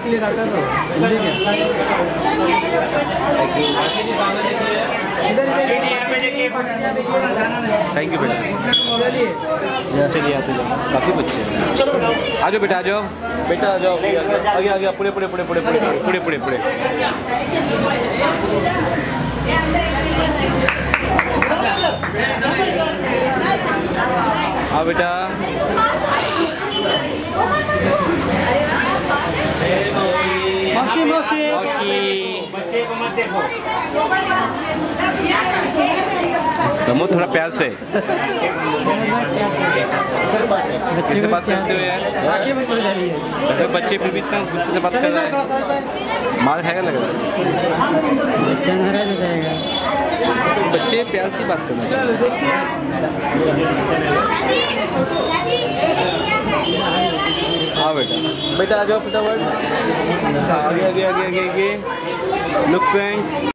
के लिए रखा था। थैंक यू बेटा। चलिए आते जाओ, काफ़ी बच्चे हैं। आ जाओ बेटा, आ जाओ बेटा, आ जाओ आगे आगे, पुड़े पुड़े पुड़े पुड़े पुड़े पुड़े पुड़े पुड़े। हाँ बेटा, मौसी मौसी बच्चे को मत देखो, नमो थोड़ा प्यार से बच्चे से बात करते हो यार। बच्चे फिर भी इतना गुस्से से बात कर रहे हैं, मार खाएगा लग रहा है। बच्चा नाराज हो जाएगा। बच्चे प्यार से बात करना चाहिए। हाँ बेटा, बेटा आ जाओ फटाफट, आगे आगे आगे आगे आगे। Look friend.